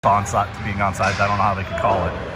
onside to being onside. I don't know how they could call it.